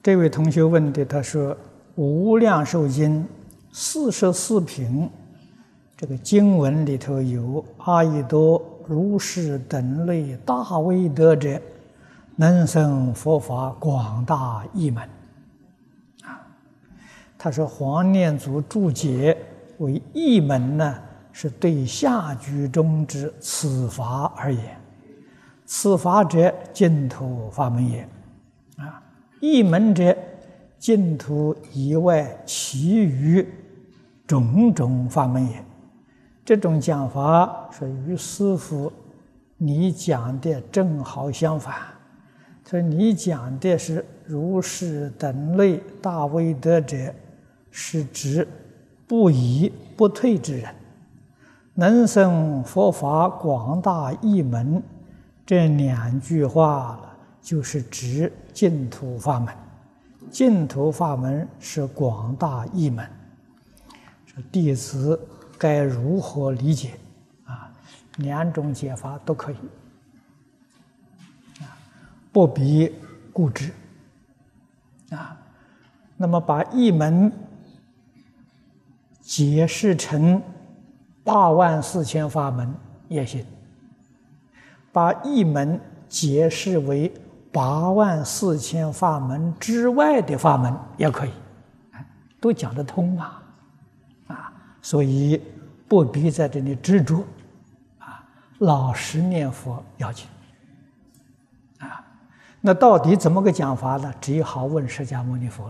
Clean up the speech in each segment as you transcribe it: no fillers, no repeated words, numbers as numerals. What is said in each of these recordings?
这位同学问的，他说：“无量寿经44品，这个经文里头有阿逸多如是等类大威德者，能生佛法广大义门。”他说黄念祖注解为义门呢，是对下句中之此法而言，此法者净土法门也。义门者，净土以外其余种种法门也。这种讲法说与师父你讲的正好相反。所以你讲的是如是等类大威德者，是指不疑不退之人，能生佛法广大义门，这两句话了，就是指净土法门。净土法门是广大义门，说弟子该如何理解？两种解法都可以，不必固执。那么把义门解释成84000法门也行，把义门解释为84000法门之外的法门也可以，都讲得通嘛。所以不必在这里执着，老实念佛要紧。那到底怎么个讲法呢？只好问释迦牟尼佛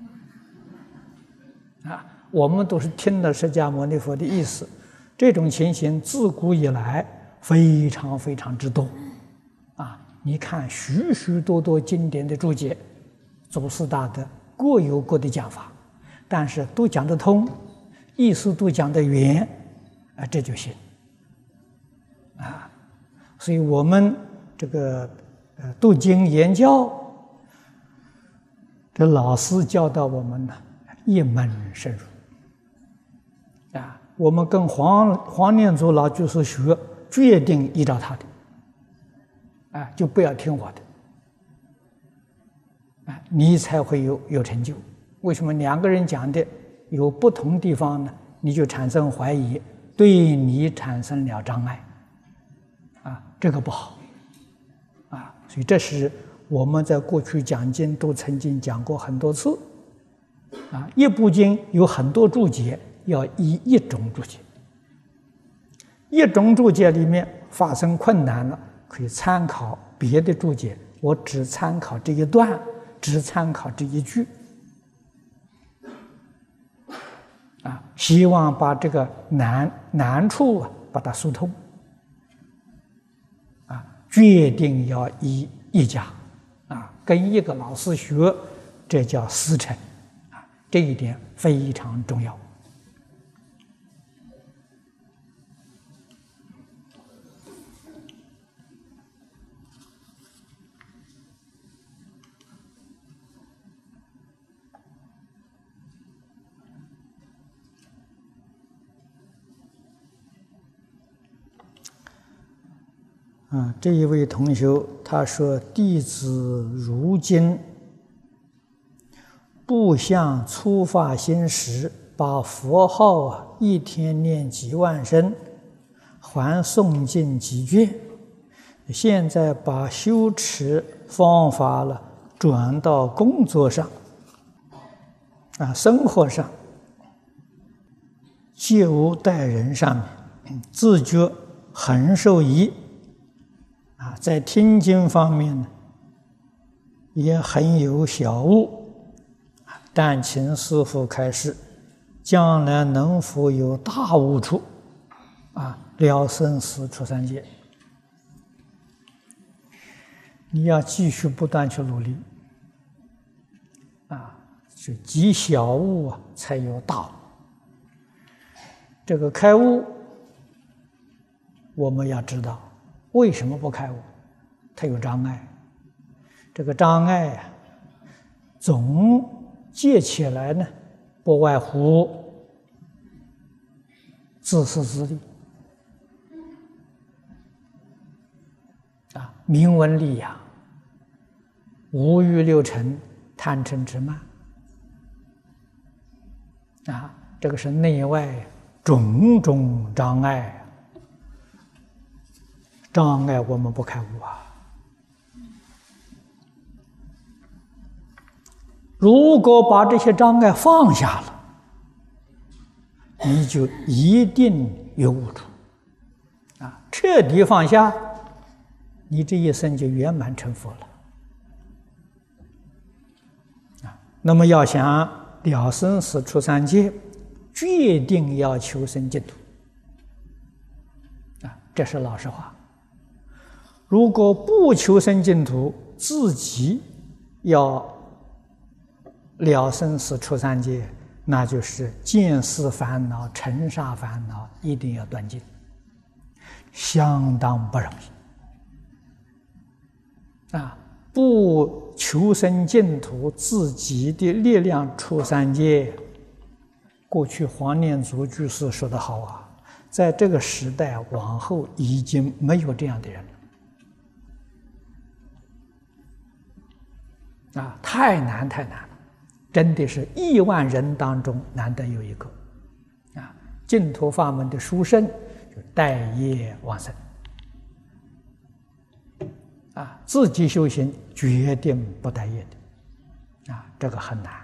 了。我们都是听了释迦牟尼佛的意思，这种情形自古以来非常非常之多。你看许许多多经典的注解，祖师大德各有各的讲法，但是都讲得通，意思都讲得圆，这就行。所以我们这个读经研教，这老师教导我们呢，一门深入。我们跟黄念祖老居士学，决定依照他的。就不要听我的，你才会有成就。为什么两个人讲的有不同地方呢？你就产生怀疑，对你产生了障碍，这个不好，所以这是我们在过去讲经都曾经讲过很多次，一部经有很多注解，要依一种注解，一种注解里面发生困难了，可以参考别的注解，我只参考这一段，只参考这一句，希望把这个难处把它疏通，决定要依一家，跟一个老师学，这叫师承，这一点非常重要。这一位同学他说：“弟子如今不像初发心时，把佛号一天念几万声，还诵经几卷。现在把修持方法了转到工作上，生活上，接物待人上面，自觉很受益。在听经方面呢，也很有小悟，但请师父开示，将来能否有大悟处，了生死出三界？你要继续不断去努力，是积小悟才有大悟。这个开悟，我们要知道。为什么不开悟？它有障碍。这个障碍总结起来呢，不外乎自私自利，名闻利养，五欲六尘贪嗔痴慢啊，这个是内外种种障碍，障碍我们不开悟啊。如果把这些障碍放下了，你就一定有悟处啊！彻底放下，你这一生就圆满成佛了啊！那么要想了生死出三界，决定要求生净土啊！这是老实话。如果不求生净土，自己要了生死出三界，那就是见思烦恼、尘沙烦恼一定要断尽，相当不容易啊！不求生净土，自己的力量出三界。过去黄念祖居士说得好啊，在这个时代往后已经没有这样的人了啊！太难太难了，真的是10000人当中难得有一个啊！净土法门的殊胜就待业往生啊！自己修行决定不待业的啊，这个很难。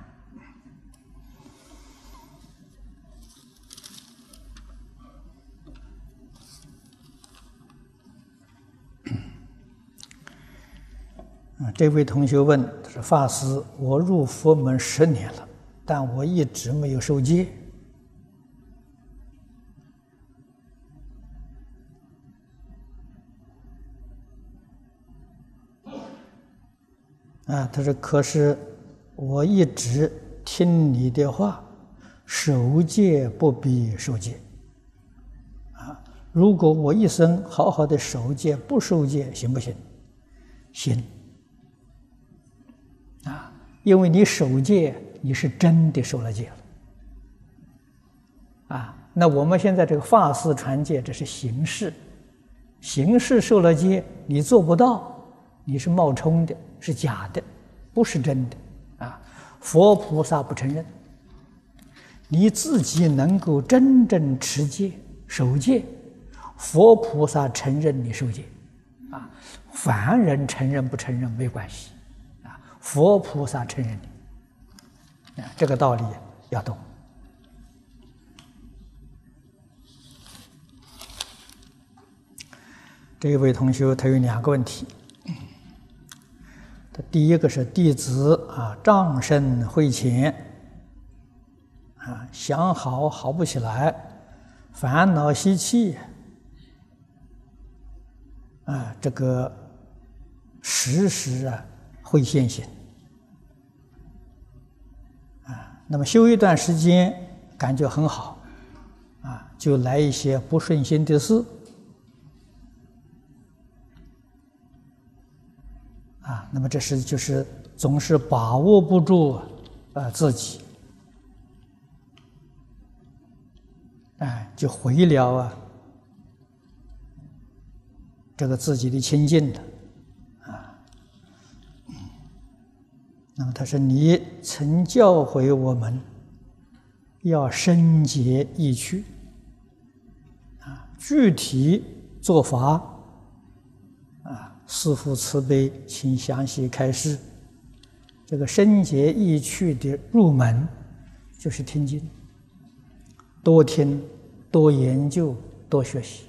这位同学问：“他说法师，我入佛门10年了，但我一直没有受戒。他说可是我一直听你的话，守戒不比受戒。如果我一生好好的守戒不受戒，行不行？行。因为你守戒，你是真的受了戒了那我们现在这个法事传戒，这是形式，形式受了戒，你做不到，你是冒充的，是假的，不是真的佛菩萨不承认，你自己能够真正持戒守戒，佛菩萨承认你受戒凡人承认不承认没关系佛菩萨承认你这个道理要懂。这一位同学他有2个问题，他第一个是弟子障身会前想好不起来，烦恼习气这个时时会现行那么修一段时间感觉很好就来一些不顺心的事那么这是就是总是把握不住自己就毁了这个自己的清净了那么他说你曾教诲我们要深解意趣具体做法师父慈悲，请详细开示。这个深解意趣的入门就是听经，多听多研究多学习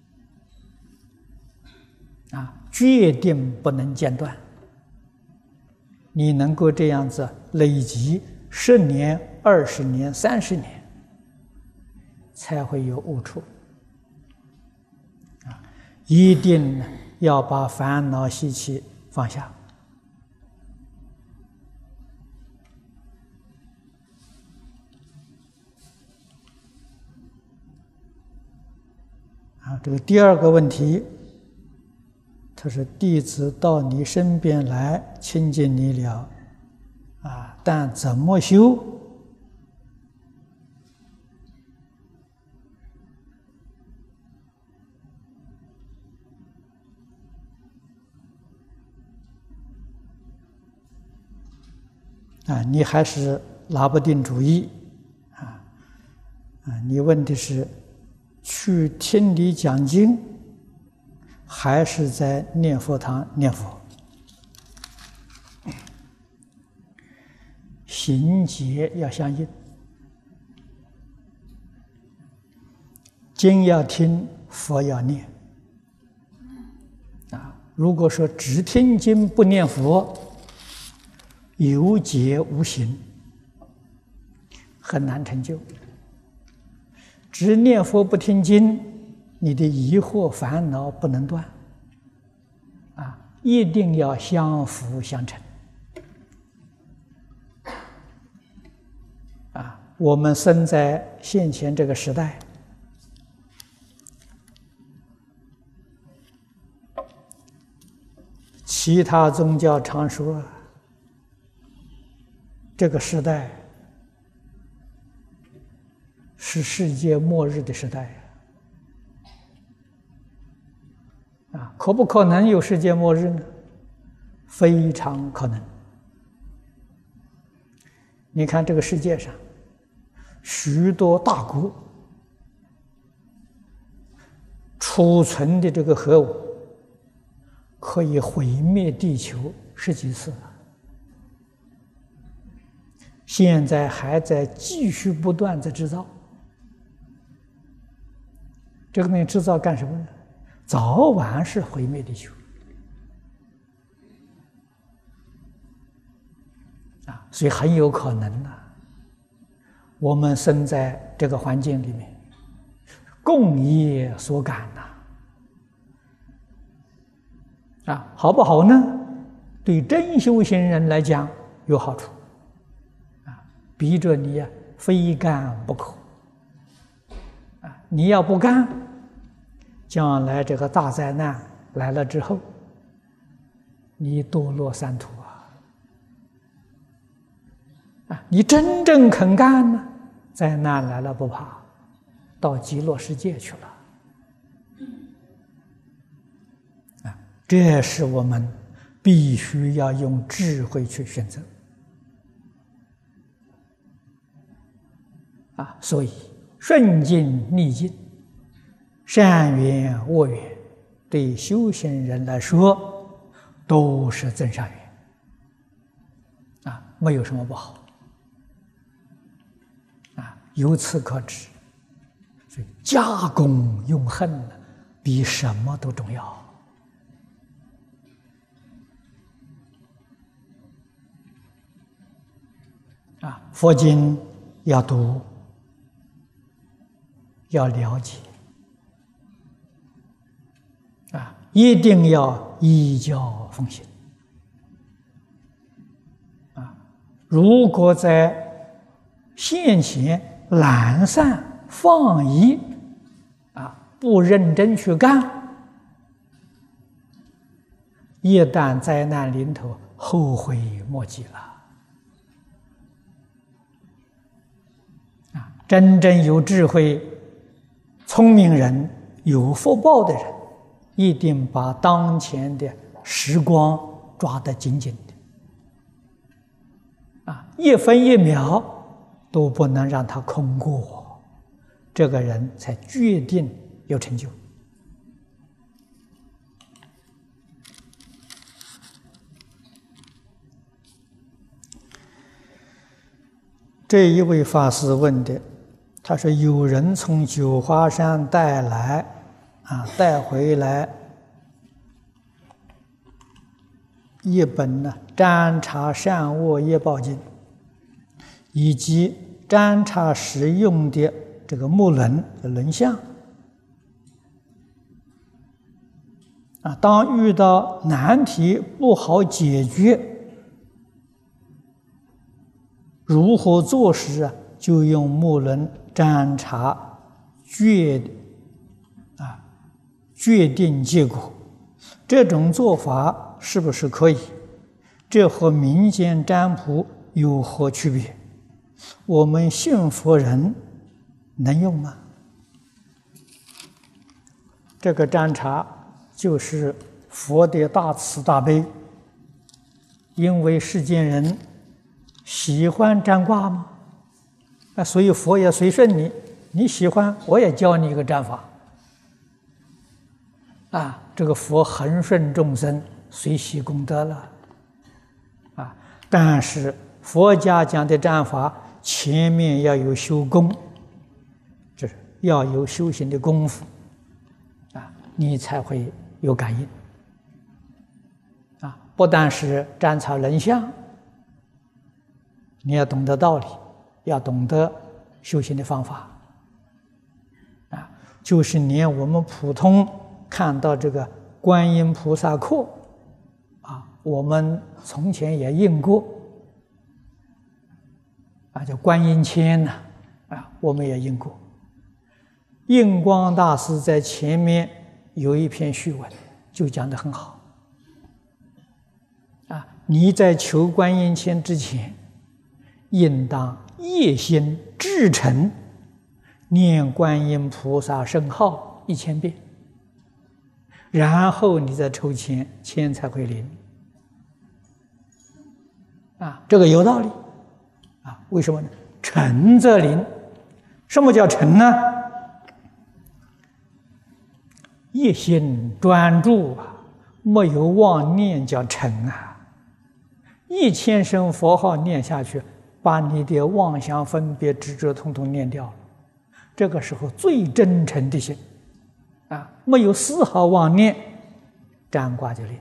决定不能间断。你能够这样子累积10年、20年、30年，才会有悟处一定要把烦恼习气放下这个第2个问题，他说弟子到你身边来亲近你了但怎么修你还是拿不定主意，你问的是去听你讲经，还是在念佛堂念佛？行解要相应，经要听，佛要念。如果说只听经不念佛，有解无行，很难成就。只念佛不听经，你的疑惑烦恼不能断，一定要相辅相成。我们生在现前这个时代，其他宗教常说这个时代是世界末日的时代可不可能有世界末日呢？非常可能。你看这个世界上许多大国储存的这个核武可以毁灭地球10几次了，现在还在继续不断在制造。这个东西制造干什么呢？早晚是毁灭地球所以很有可能我们生在这个环境里面，共业所感好不好呢？对真修行人来讲有好处逼着你非干不可你要不干，将来这个大灾难来了之后，你堕落三途你真正肯干呢，灾难来了不怕，到极乐世界去了这是我们必须要用智慧去选择所以顺境逆境，善缘恶缘，对修行人来说都是增上缘没有什么不好由此可知，所以加功用恨比什么都重要佛经要读，要了解一定要依教奉行如果在现前懒散放逸不认真去干，一旦灾难临头，后悔莫及了真正有智慧、聪明人、有福报的人，一定把当前的时光抓得紧紧的一分一秒都不能让他空过，这个人才决定有成就这一位法师问的，他说有人从九华山带回来一本占察善恶业报经，以及占察时用的这个木轮的轮相当遇到难题不好解决，如何做时就用木轮占察决定结果，这种做法是不是可以？这和民间占卜有何区别？我们信佛人能用吗？这个占察就是佛的大慈大悲，因为世间人喜欢占卦吗？所以佛也随顺你，你喜欢，我也教你一个占法。这个佛恒顺众生，随喜功德了。但是佛家讲的占法，前面要有修功，就是要有修行的功夫，你才会有感应。不但是占草人相，你要懂得道理，要懂得修行的方法。就是连我们普通看到这个观音菩萨课，我们从前也印过，叫观音签呐，我们也印过。印光大师在前面有一篇序文，就讲得很好。你在求观音签之前，应当夜心至诚念观音菩萨圣号1000遍，然后你再抽签，签才会灵。这个有道理。为什么呢？诚则灵。什么叫诚呢？一心专注没有妄念叫诚1000声佛号念下去，把你的妄想分别执着统统念掉了。这个时候最真诚的心没有丝毫妄念，占卦就灵。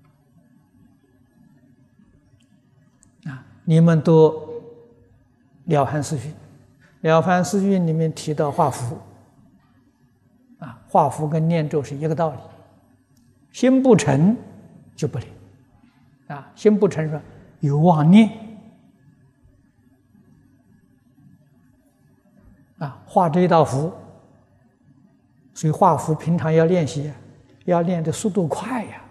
你们读《了凡四训》，《了凡四训》里面提到画符，画符跟念咒是一个道理。心不诚就不灵。心不诚说有妄念，画这一道符，所以画符平常要练习，要练的速度快呀。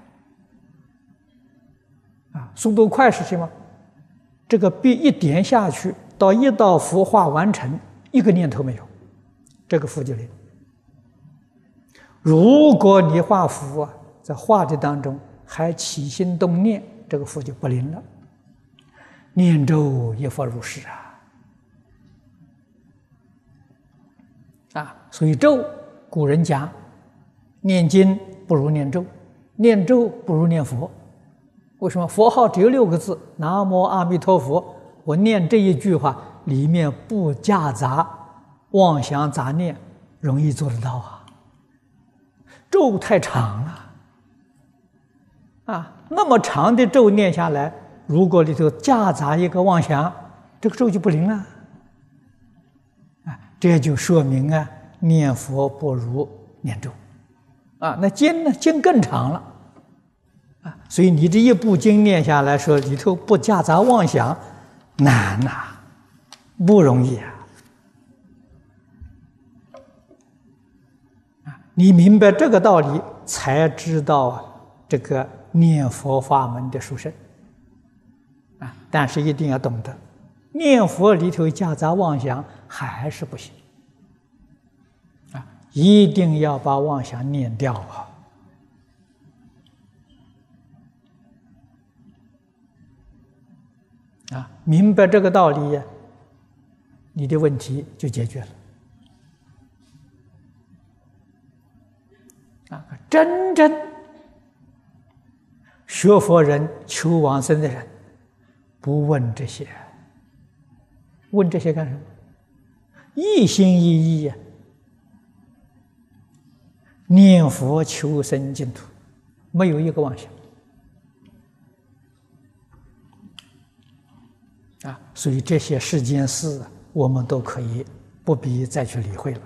速度快是什么？这个笔一点下去，到一道符画完成，一个念头没有，这个符就灵。如果你画符在画的当中还起心动念，这个符就不灵了。念咒亦复如是所以咒，古人讲，念经不如念咒，念咒不如念佛。为什么？佛号只有6个字，南无阿弥陀佛，我念这一句话，里面不夹杂妄想杂念，容易做得到咒太长了那么长的咒念下来，如果里头夹杂一个妄想，这个咒就不灵了这就说明念佛不如念咒那经呢？经更长了所以你这一部经念下来说，里头不夹杂妄想，难不容易你明白这个道理，才知道这个念佛法门的殊胜但是一定要懂得，念佛里头夹杂妄想还是不行一定要把妄想念掉明白这个道理你的问题就解决了真正学佛人、求往生的人，不问这些，问这些干什么？一心一意念佛求生净土，没有一个妄想所以这些世间事我们都可以不必再去理会了。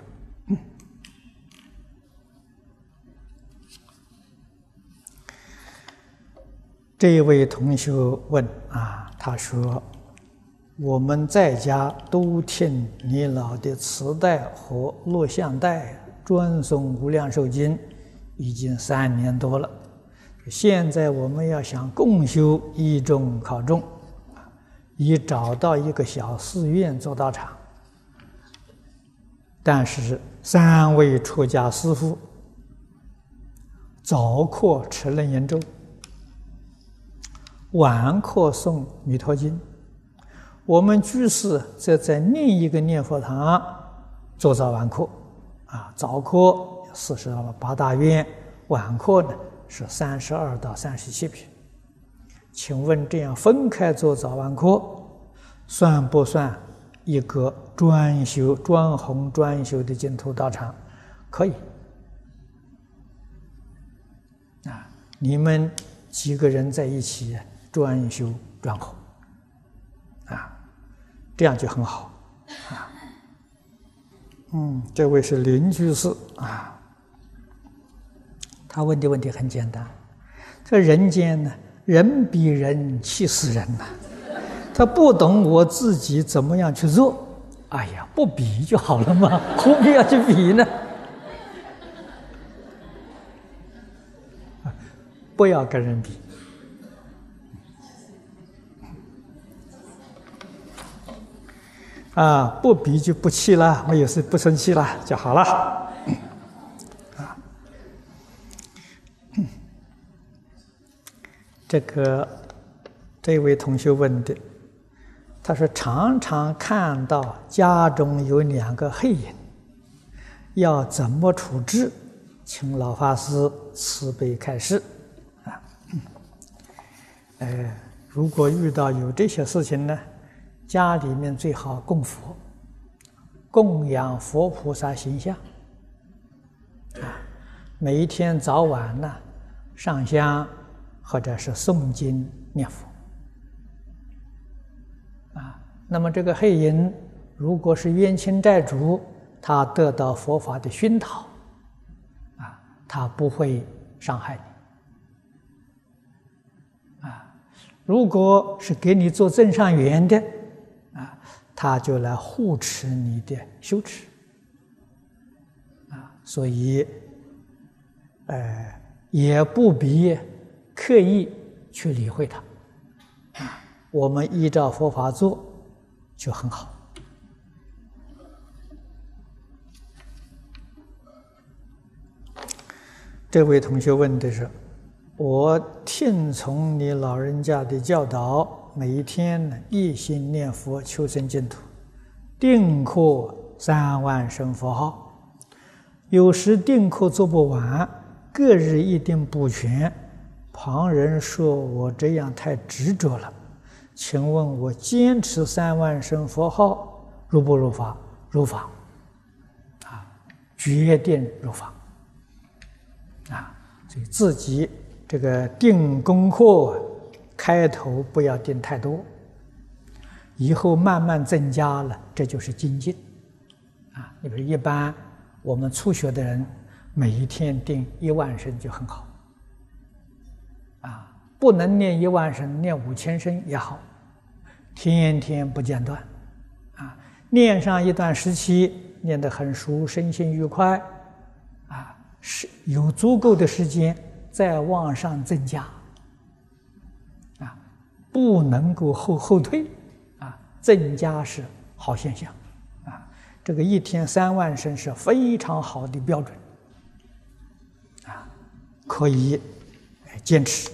这一位同学问他说：“我们在家都听你老的磁带和录像带专诵《无量寿经》，已经3年多了。现在我们要想共修一中考中，已找到一个小寺院做道场，但是3位出家师父早课持楞严咒，晚课诵弥陀经， 我们居士则在另一个念佛堂做早晚课，早课48大愿，晚课呢是32到37品。请问这样分开做早晚课，算不算一个专弘专修的净土道场？可以。你们几个人在一起专修专弘，这样就很好。这位是林居士他问的问题很简单。这人间呢，人比人气死人呐。他不懂我自己怎么样去做，哎呀，不比就好了嘛，何必要去比呢？不要跟人比。不比就不气了，没有事不生气了就好了。这位同学问的，他说常常看到家中有2个黑影，要怎么处置？请老法师慈悲开示。如果遇到有这些事情呢，家里面最好供佛，供养佛菩萨形象，每一天早晚呢上香或者是诵经念佛。那么这个黑影如果是冤亲债主，他得到佛法的熏陶，他不会伤害你。如果是给你做增上缘的，他就来护持你的修持。所以也不必刻意去理会他，我们依照佛法做就很好。这位同学问的是，我听从你老人家的教导，每一天一心念佛求生净土，定课3万声佛号，有时定课做不完，各日一定补全，旁人说我这样太执着了，请问我坚持3万声佛号入不入法？入法，决定入法。所以自己这个定功课开头不要定太多，以后慢慢增加了，这就是精进。你比如一般我们初学的人，每一天定1万声就很好。不能念1万声，念5000声也好，天天不间断。念上一段时期，念得很熟，身心愉快，是有足够的时间再往上增加，不能够后退，增加是好现象，这个一天3万声是非常好的标准，可以坚持。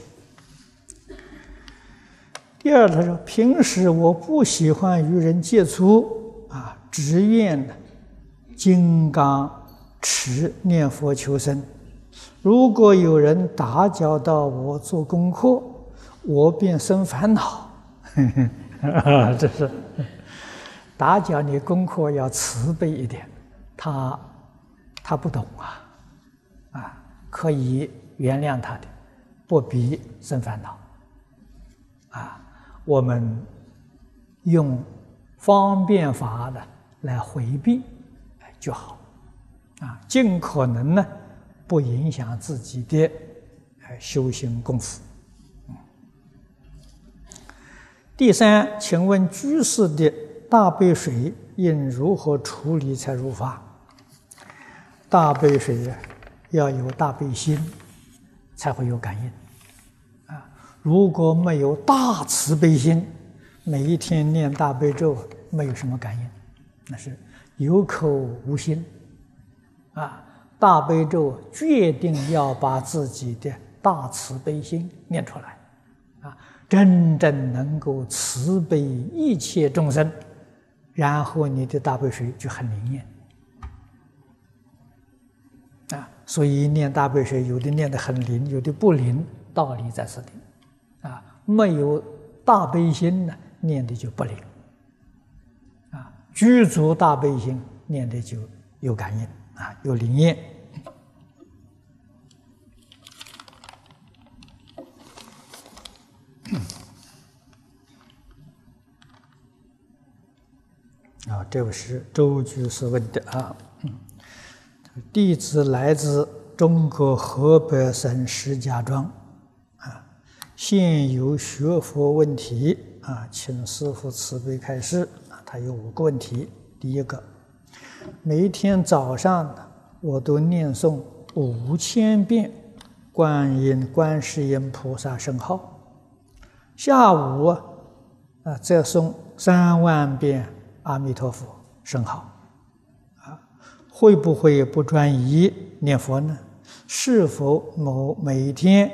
第二，他说平时我不喜欢与人接触，只愿金刚持念佛求生。如果有人打搅到我做功课，我便生烦恼。这是打搅你功课要慈悲一点，他不懂可以原谅他的，不必生烦恼。我们用方便法的来回避就好。尽可能呢不影响自己的修行功夫。第三，请问居士的大悲水应如何处理才如法？大悲水要有大悲心才会有感应。如果没有大慈悲心，每一天念大悲咒没有什么感应，那是有口无心。大悲咒决定要把自己的大慈悲心念出来， 真正能够慈悲一切众生，然后你的大悲水就很灵验啊。所以念大悲水，有的念得很灵，有的不灵，道理在此地啊。没有大悲心呢，念的就不灵啊。具足大悲心，念的就有感应啊，有灵验。啊，这位是周居士问的啊。弟子来自中国河北省石家庄啊，现有学佛问题啊，请师父慈悲开示啊。他有5个问题。第一个，每天早上我都念诵5000遍观世音菩萨圣号，下午再诵3万遍阿弥陀佛圣号啊，会不会不专一念佛呢？是否每天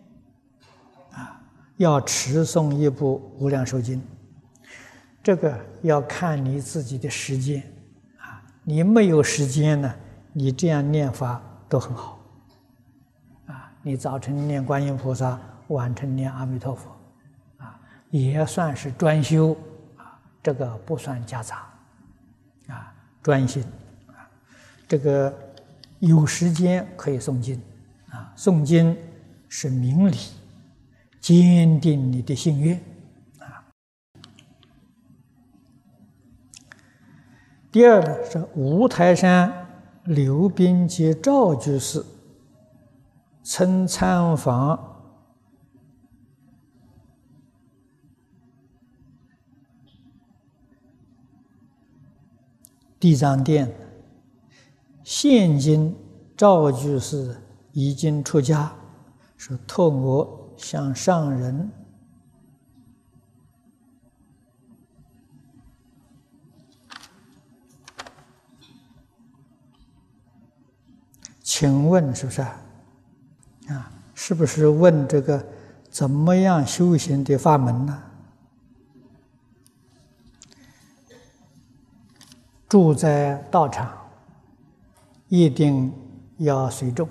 要持诵一部无量寿经？这个要看你自己的时间啊。你没有时间呢，你这样念法都很好啊。你早晨念观音菩萨，晚晨念阿弥陀佛啊，也算是专修啊，这个不算夹杂啊，专心啊。这个有时间可以诵经啊，诵经是明理，坚定你的心愿啊。第二呢，是五台山刘斌及赵居士曾参访地藏殿，现今赵居士已经出家，说托我向上人请问是不是啊？是不是问这个怎么样修行的法门呢？住在道场一定要随众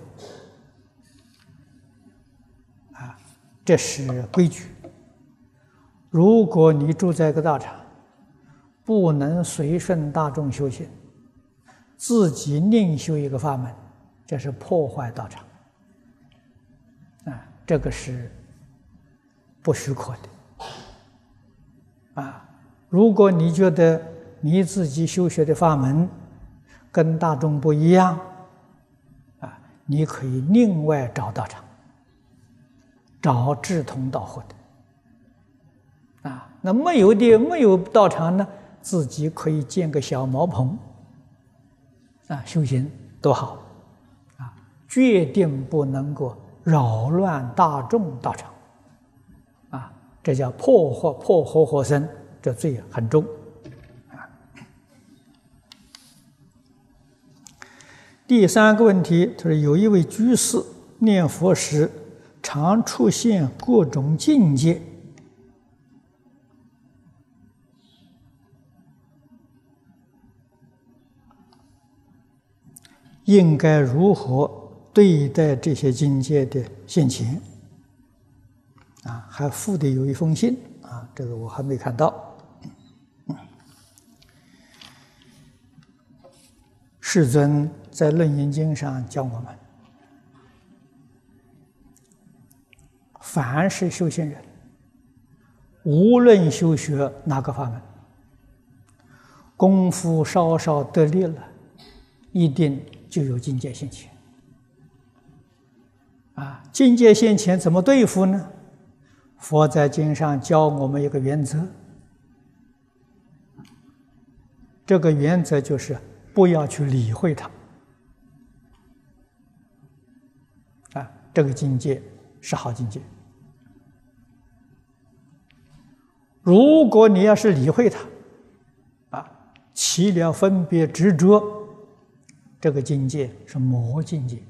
啊，这是规矩。如果你住在一个道场，不能随顺大众修行，自己另修一个法门，这是破坏道场啊，这个是不许可的啊。如果你觉得你自己修学的法门跟大众不一样啊，你可以另外找道场，找志同道合的啊。那没有道场呢，自己可以建个小茅棚啊，修行多好啊，决定不能够扰乱大众道场啊，这叫破和合僧，这罪很重啊。第三个问题，他说有一位居士念佛时常出现各种境界，应该如何对待这些境界的现前啊？还附的有一封信啊，这个我还没看到。世尊在《楞严经》上教我们，凡是修行人，无论修学哪个法门，功夫稍稍得力了，一定就有境界现前啊。境界现前怎么对付呢？佛在经上教我们一个原则，这个原则就是不要去理会它啊，这个境界是好境界。如果你要是理会它啊，起了分别执着，这个境界是魔境界。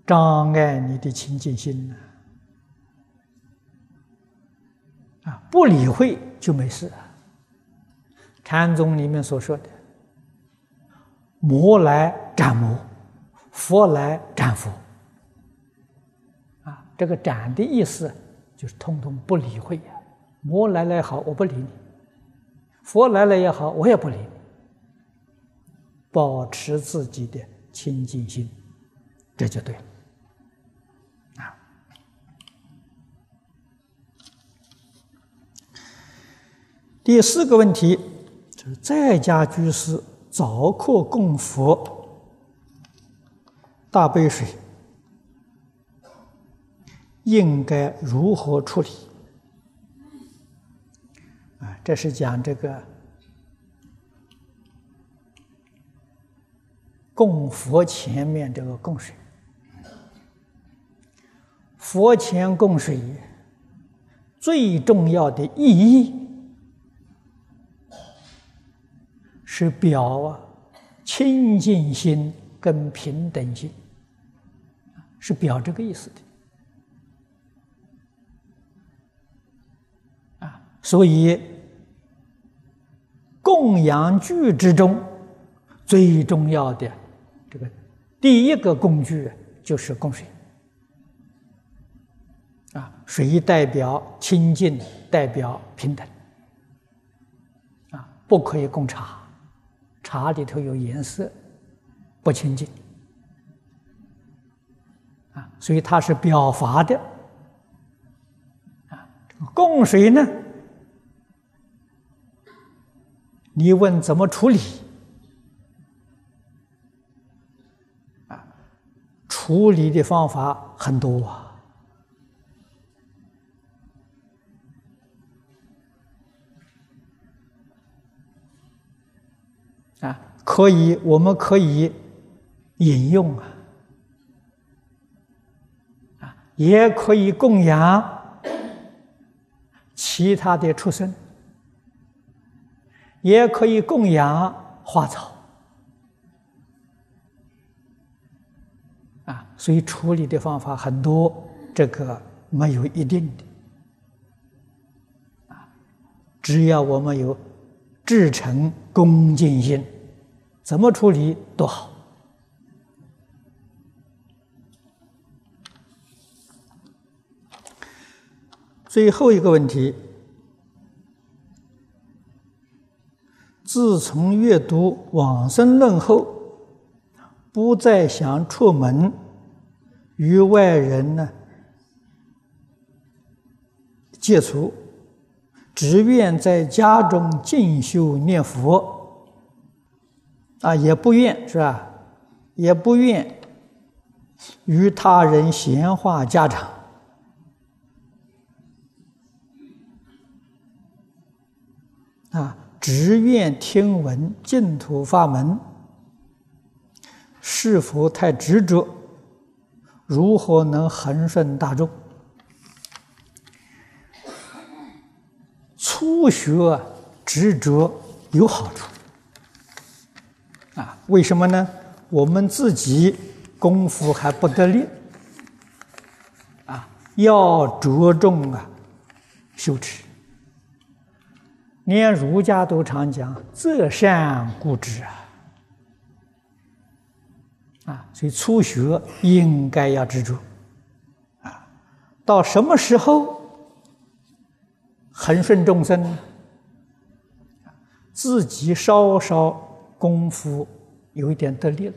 障碍你的清净心不理会就没事。禅宗里面所说的魔来斩魔，佛来斩佛这个斩的意思就是通通不理会魔来了也好，我不理你；佛来了也好，我也不理你。保持自己的清净心，这就对了。第四个问题就是在家居士早课供佛大杯水，应该如何处理？这是讲这个供佛前面这个供水。佛前供水最重要的意义是表清净心跟平等心，是表这个意思的所以供养具之中最重要的这个第一个工具就是供水水代表清净，代表平等不可以供茶，茶里头有颜色，不清净所以它是表法的供水呢，你问怎么处理处理的方法很多我们可以饮用也可以供养其他的畜生，也可以供养花草所以处理的方法很多，这个没有一定的只要我们有至诚恭敬心，怎么处理都好。最后一个问题，自从阅读《往生论》后，不再想出门与外人接触，只愿在家中静修念佛也不愿是吧？也不愿与他人闲话家常只愿听闻净土法门，是否太执着？如何能恒顺大众？初学执着有好处为什么呢？我们自己功夫还不得力要着重修持。连儒家都常讲择善固执所以初学应该要执着到什么时候恒顺众生呢？自己稍稍功夫有一点得力了，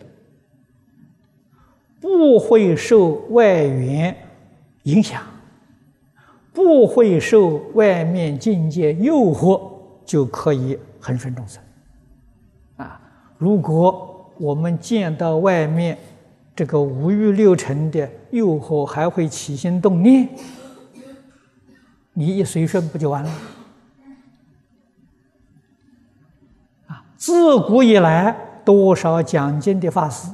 不会受外缘影响，不会受外面境界诱惑，就可以恒顺众生如果我们见到外面这个五欲六尘的诱惑还会起心动念，你一随顺不就完了自古以来多少讲经的法师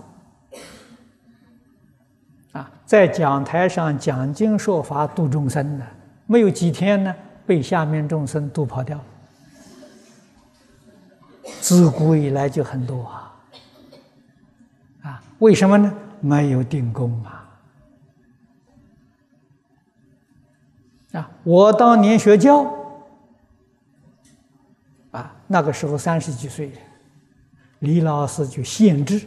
在讲台上讲经说法度众生呢，没有几天呢，被下面众生度跑掉了。自古以来就很多为什么呢？没有定功我当年学教那个时候30几岁，李老师就限制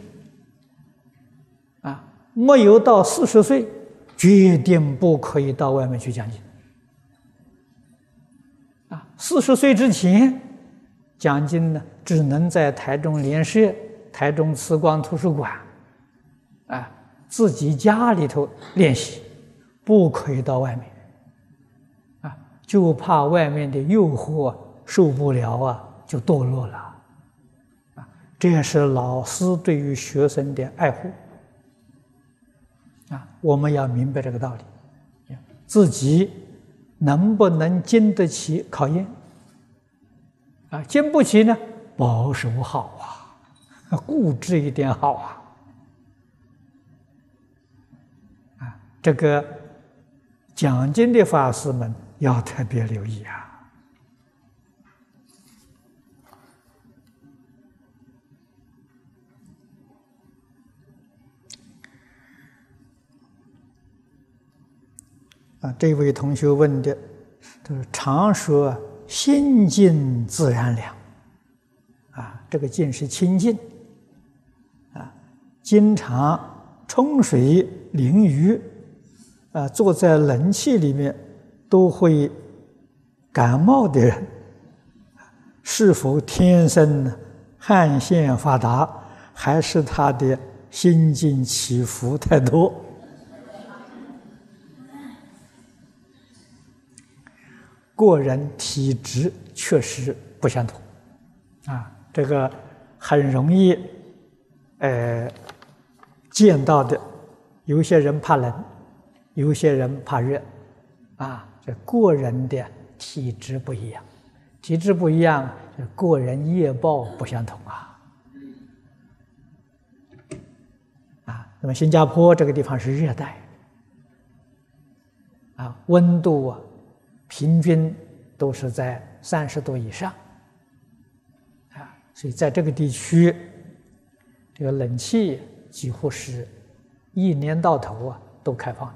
没有到40岁，决定不可以到外面去讲经。40岁之前讲经呢，只能在台中莲社、台中慈光图书馆自己家里头练习，不可以到外面就怕外面的诱惑受不了就堕落了这也是老师对于学生的爱护我们要明白这个道理，自己能不能经得起考验经不起呢，保守好固执一点好这个讲经的法师们要特别留意这位同学问的，就是常说心静自然凉这个静是清净经常冲水淋浴坐在冷气里面都会感冒的人，是否天生汗腺发达，还是他的心境起伏太多？个人体质确实不相同这个很容易见到的，有些人怕冷，有些人怕热这个人的体质不一样，体质不一样，个人业报不相同那么新加坡这个地方是热带温度平均都是在30度以上所以在这个地区这个冷气几乎是一年到头都开放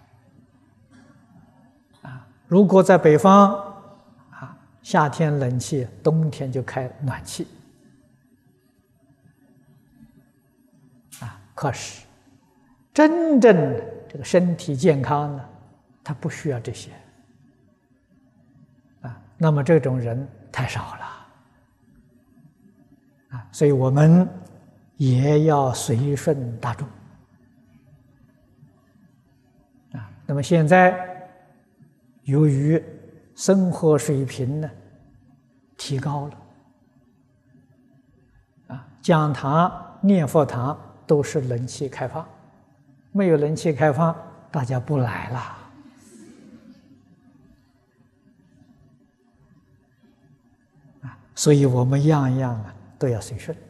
的如果在北方夏天冷气，冬天就开暖气可是真正这个身体健康呢，他不需要这些那么这种人太少了所以我们也要随顺大众那么现在由于生活水平呢提高了讲堂念佛堂都是冷气开放，没有冷气开放大家不来了所以我们样样都要随顺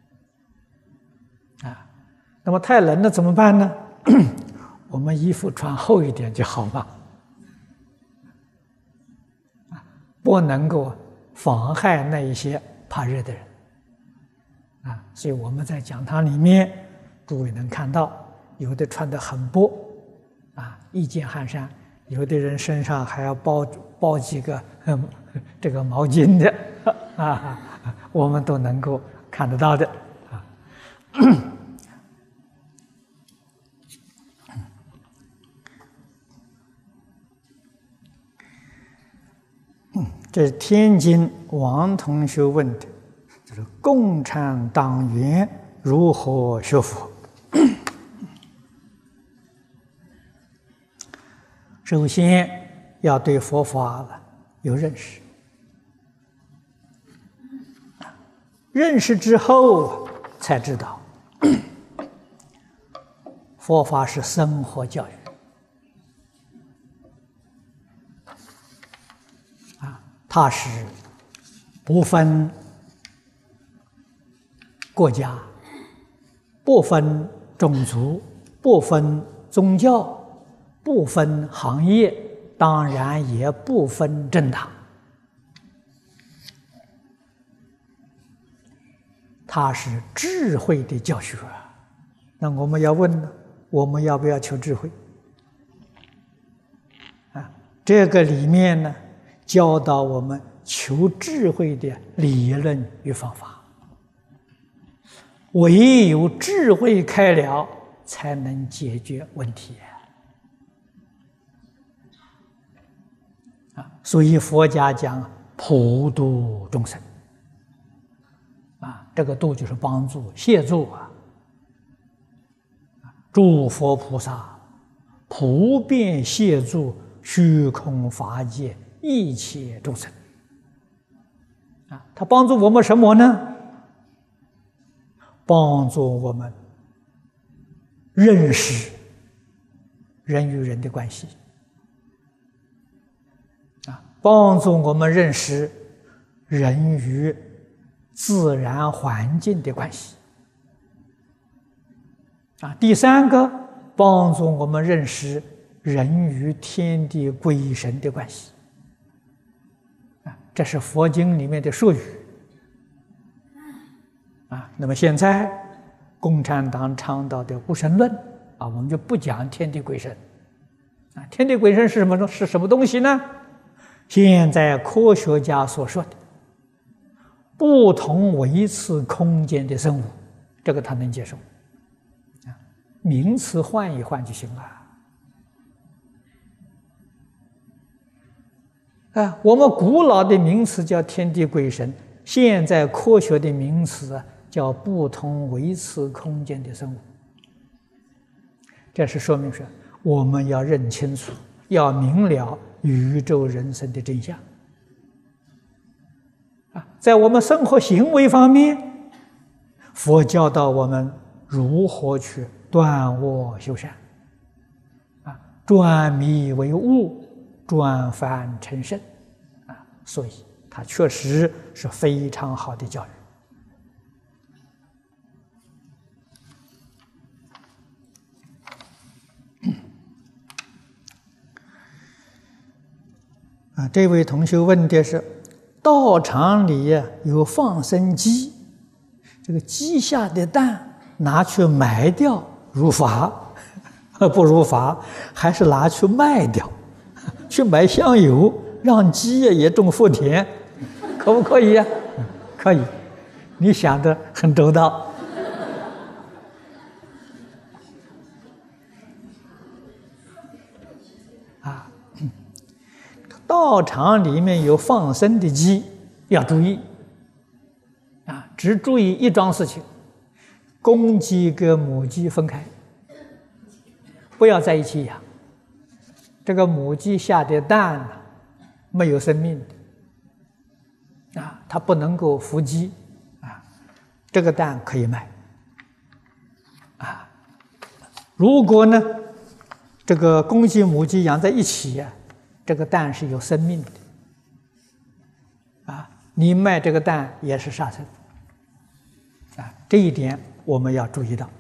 那么太冷了怎么办呢？我们衣服穿厚一点就好嘛不能够妨害那一些怕热的人所以我们在讲堂里面诸位能看到有的穿得很薄一件汗衫，有的人身上还要包几个这个毛巾的我们都能够看得到的这是天津王同学问的，就是共产党员如何学佛？首先要对佛法有认识，认识之后才知道，佛法是生活教育。它是不分国家，不分种族，不分宗教，不分行业，当然也不分政党。它是智慧的教学。那我们要问呢，我们要不要求智慧？ 这个里面呢，教导我们求智慧的理论与方法。唯有智慧开了，才能解决问题所以佛家讲普度众生这个度就是帮助、协助诸佛菩萨普遍协助虚空法界一切众生他帮助我们什么呢？帮助我们认识人与人的关系帮助我们认识人与自然环境的关系第三个，帮助我们认识人与天地鬼神的关系这是佛经里面的术语那么现在共产党倡导的无神论我们就不讲天地鬼神天地鬼神是什么东西呢？现在科学家所说的不同维次空间的生物，这个他能接受名词换一换就行了我们古老的名词叫天地鬼神，现在科学的名词叫不同维次空间的生物。这是说明说我们要认清楚，要明了宇宙人生的真相在我们生活行为方面，佛教导我们如何去断恶修善转迷为悟，转凡成圣所以它确实是非常好的教育这位同学问的是道场里有放生鸡，这个鸡下的蛋拿去埋掉如法不如法，还是拿去卖掉去买香油让鸡也种福田，可不可以呀？可以，你想得很周到道场里面有放生的鸡要注意只注意一桩事情，公鸡跟母鸡分开，不要在一起养。这个母鸡下的蛋没有生命的它不能够孵鸡这个蛋可以卖如果呢这个公鸡母鸡养在一起这个蛋是有生命的你卖这个蛋也是杀生这一点我们要注意到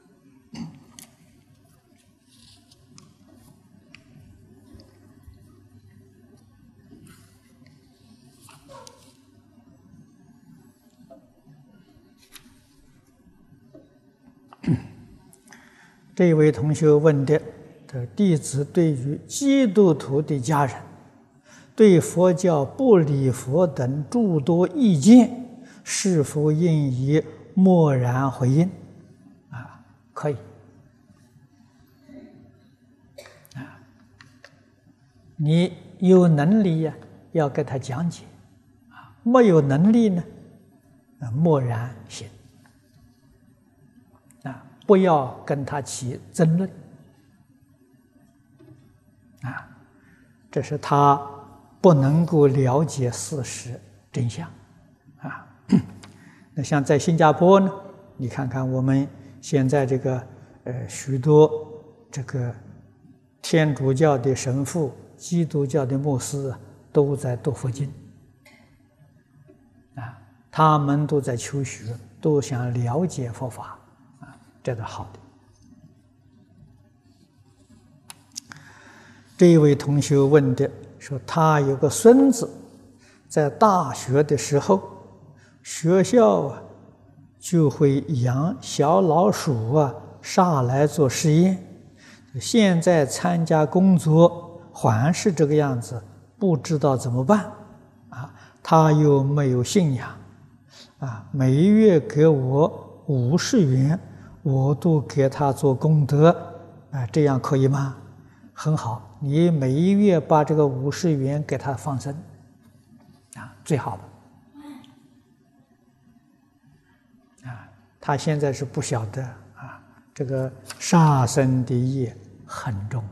这位同学问的弟子对于基督徒的家人对佛教不礼佛等诸多意见，是否应以默然回应可以你有能力要给他讲解没有能力呢默然行不要跟他起争论这是他不能够了解事实真相那像在新加坡呢，你看看我们现在这个许多这个天主教的神父、基督教的牧师都在读佛经他们都在求学，都想了解佛法这个好的。这一位同学问的说，他有个孙子在大学的时候，学校就会养小老鼠上来做实验，现在参加工作还是这个样子，不知道怎么办啊？他又没有信仰啊，每月给我50元，我都给他做功德啊，这样可以吗？很好，你每一月把这个50元给他放生啊，最好的啊。他现在是不晓得啊，这个杀生的业很重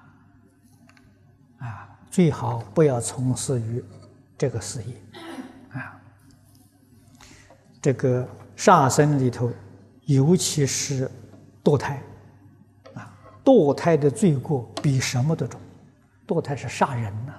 啊，最好不要从事于这个事业啊。这个杀生里头，尤其是堕胎啊，堕胎的罪过比什么都重，堕胎是杀人呐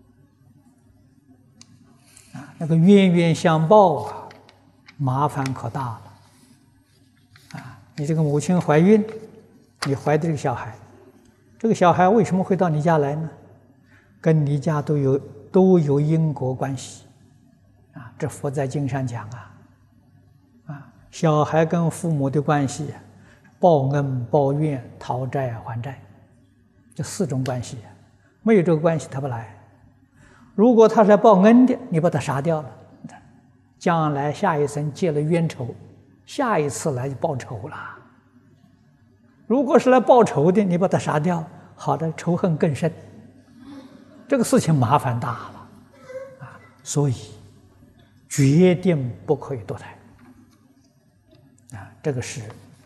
啊，那个冤冤相报啊，麻烦可大了啊。你这个母亲怀孕，你怀的这个小孩，这个小孩为什么会到你家来呢？跟你家都有因果关系啊，这佛在经上讲啊，小孩跟父母的关系，报恩报怨、讨债还债，这4种关系，没有这个关系他不来。如果他是来报恩的，你把他杀掉了，将来下一生结了冤仇，下一次来就报仇了。如果是来报仇的，你把他杀掉，好的，仇恨更深，这个事情麻烦大了啊！所以决定不可以堕胎啊！这个是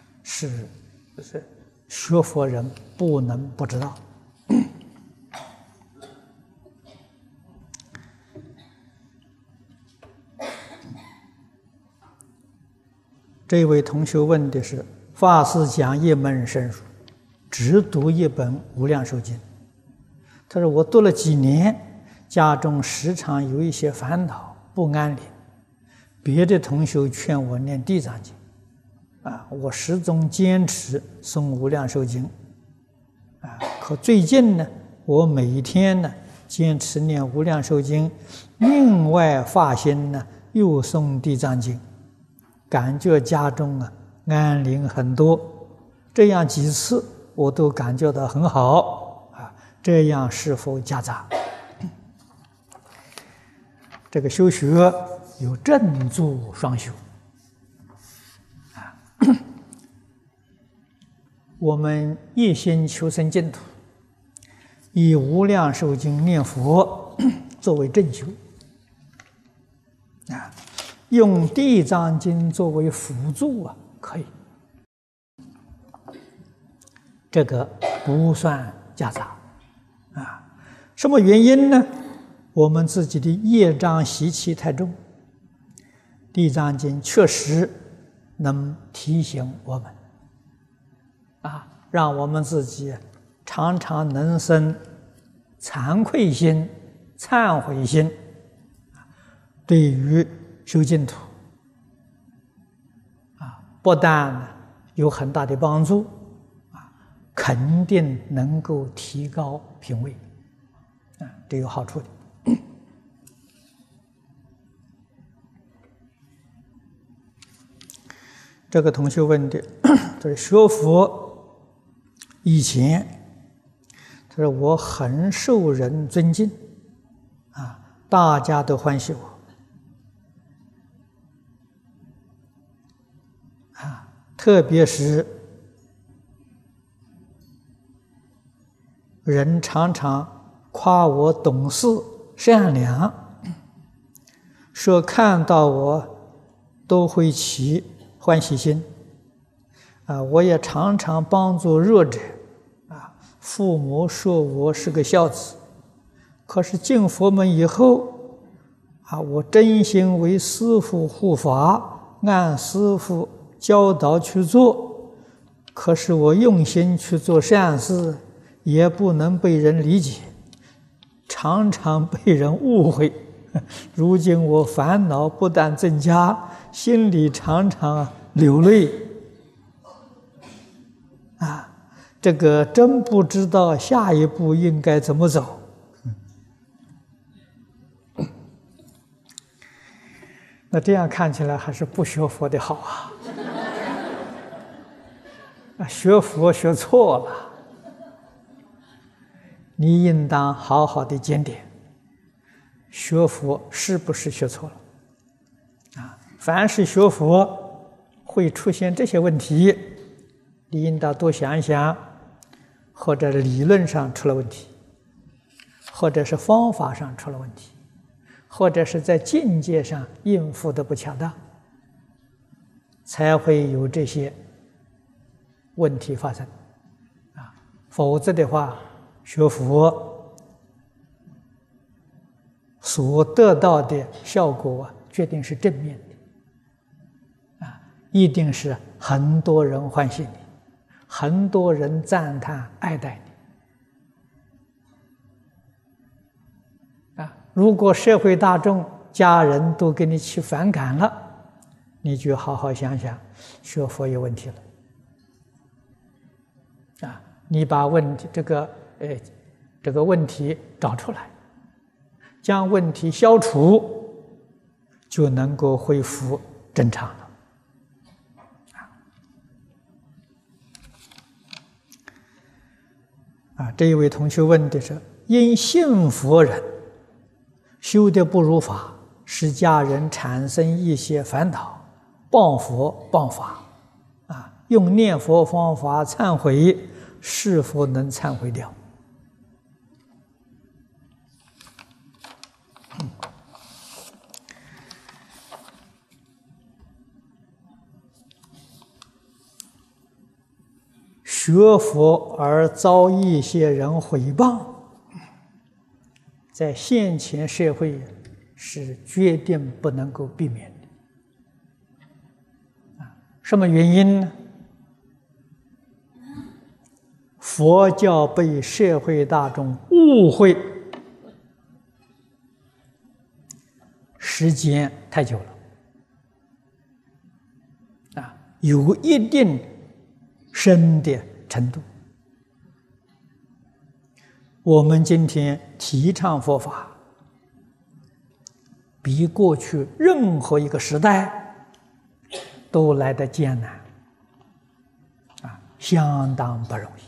学佛人不能不知道。这位同学问的是：法师讲一门深入，只读一本《无量寿经》。他说：“我读了几年，家中时常有一些烦恼，不安宁。别的同学劝我念《地藏经》，我始终坚持诵《无量寿经》，可最近呢，我每天呢坚持念《无量寿经》，另外发心呢又诵《地藏经》，感觉家中安宁很多。这样几次我都感觉到很好。”这样是否夹杂？这个修学有正住双修我们一心求生净土，以无量寿经念佛作为正修用地藏经作为辅助可以，这个不算夹杂什么原因呢？我们自己的业障习气太重，地藏经确实能提醒我们让我们自己常常能生惭愧心、忏悔心，对于修净土不但有很大的帮助肯定能够提高品位这有好处的。这个同学问的，他说学佛以前，他说我很受人尊敬大家都欢喜我特别是人常常夸我懂事善良，说看到我都会起欢喜心我也常常帮助弱者父母说我是个孝子，可是进佛门以后我真心为师父护法，按师父教导去做，可是我用心去做善事，也不能被人理解，常常被人误会。如今我烦恼不但增加，心里常常流泪这个真不知道下一步应该怎么走。那这样看起来还是不学佛的好学佛学错了。 你应当好好的检点，学佛是不是学错了？凡是学佛会出现这些问题，你应当多想一想，或者理论上出了问题，或者是方法上出了问题，或者是在境界上应付的不恰当，才会有这些问题发生。否则的话，学佛所得到的效果决定是正面的，一定是很多人欢喜你，很多人赞叹爱戴你。如果社会大众、家人都给你起反感了，你就好好想想，学佛有问题了。你把问题这个问题找出来，将问题消除，就能够恢复正常了。这一位同学问的是：因信佛人修得不如法，使家人产生一些烦恼，谤佛谤法，用念佛方法忏悔，是否能忏悔掉？学佛而遭一些人诽谤，在现前社会是决定不能够避免的。什么原因呢？佛教被社会大众误会时间太久了，有一定深的程度。我们今天提倡佛法，比过去任何一个时代都来得艰难，相当不容易。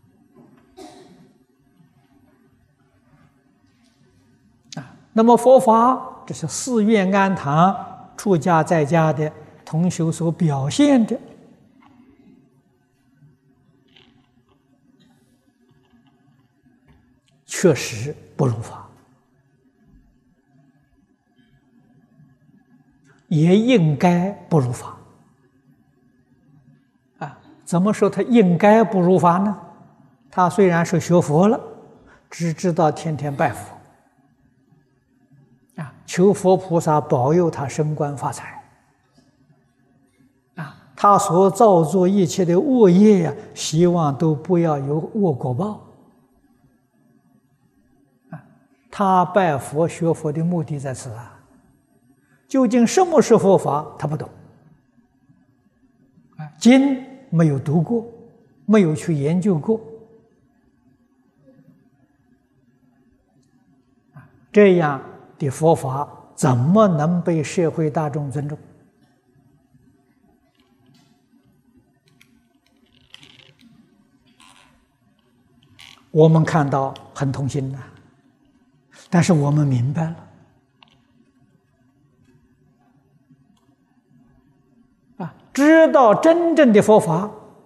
那么佛法，这是寺院庵堂、出家在家的同修所表现的，确实不如法，也应该不如法。怎么说他应该不如法呢？他虽然是学佛了，只知道天天拜佛，求佛菩萨保佑他升官发财，他所造作一切的恶业希望都不要有恶果报。他拜佛学佛的目的在此究竟什么是佛法，他不懂，经没有读过，没有去研究过，这样的佛法怎么能被社会大众尊重？我们看到很痛心但是我们明白了，知道真正的佛法，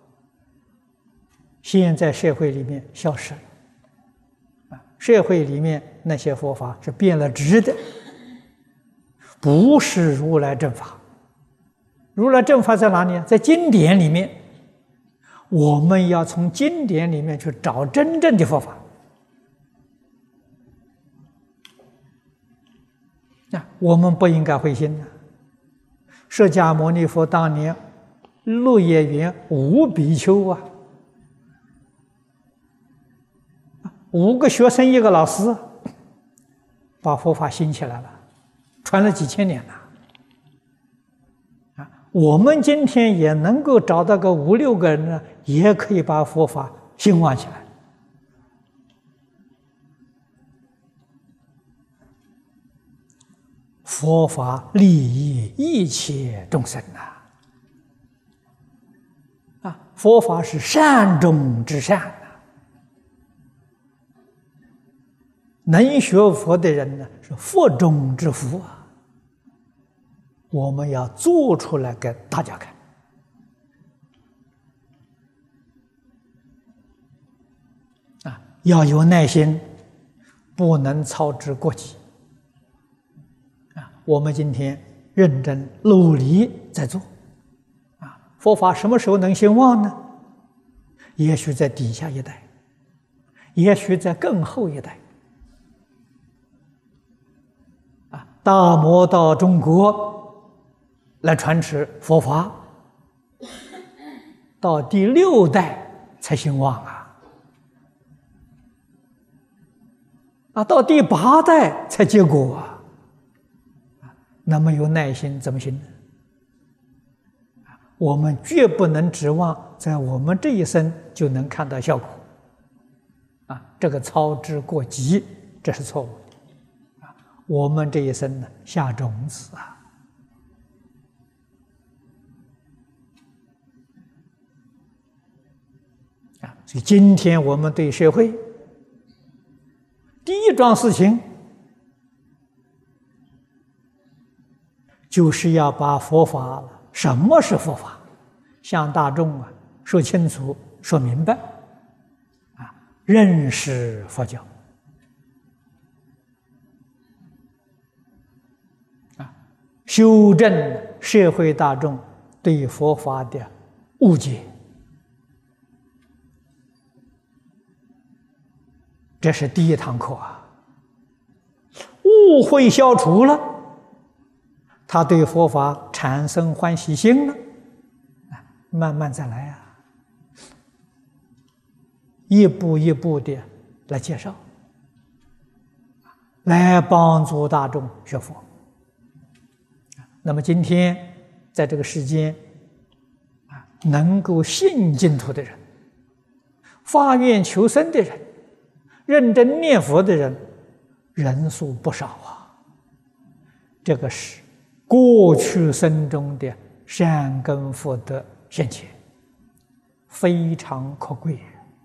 现在社会里面消失了，社会里面那些佛法是变了质的，不是如来正法。如来正法在哪里？在经典里面，我们要从经典里面去找真正的佛法。我们不应该灰心释迦牟尼佛当年鹿野园5比丘5个学生1个老师，把佛法兴起来了，传了几千年了。我们今天也能够找到个5、6个人也可以把佛法兴旺起来。佛法利益一切众生佛法是善中之善能学佛的人呢，是佛中之福啊！我们要做出来给大家看啊！要有耐心，不能操之过急啊！我们今天认真努力在做啊！佛法什么时候能兴旺呢？也许在底下一代，也许在更后一代。大摩到中国来传持佛法，到第6代才兴旺到第8代才结果那么有耐心怎么行呢？我们绝不能指望在我们这一生就能看到效果这个操之过急，这是错误的。我们这一生呢，下种子所以今天我们对社会第一桩事情，就是要把佛法，什么是佛法，向大众说清楚、说明白认识佛教修正社会大众对佛法的误解，这是第一堂课误会消除了，他对佛法产生欢喜心了，慢慢再来一步一步的来介绍，来帮助大众学佛。那么今天在这个世间能够信净土的人，发愿求生的人，认真念佛的人，人数不少这个是过去生中的善根福德现前，非常可贵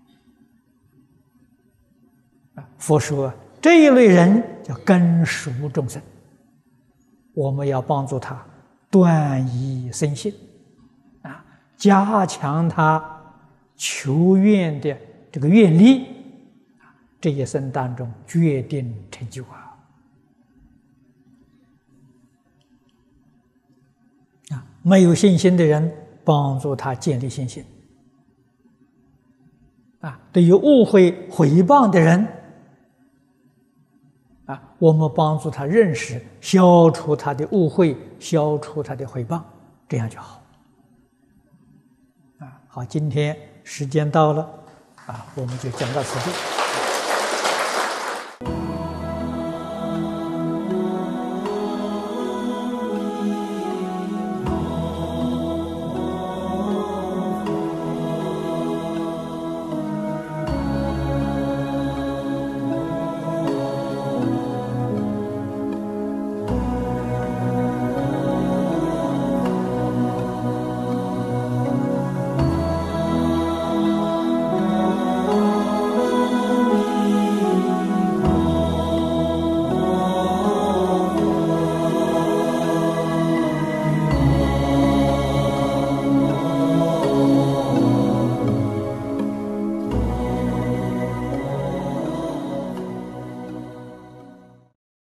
佛说这一类人叫根熟众生，我们要帮助他断疑生信加强他求愿的这个愿力，这一生当中决定成就没有信心的人，帮助他建立信心对于误会毁谤的人我们帮助他认识，消除他的误会，消除他的毁谤，这样就好好，今天时间到了我们就讲到此地。